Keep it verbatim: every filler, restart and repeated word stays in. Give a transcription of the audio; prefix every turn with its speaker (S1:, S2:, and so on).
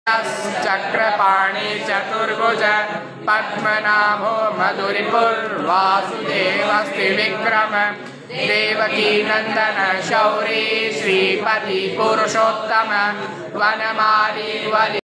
S1: चक्रपाणि चतुर्भुज पद्मनाभो मधुरिपुर्वासुदेवस्ति विक्रम देवकी नंदन शौरी श्रीपति पुरुषोत्तम वनमाली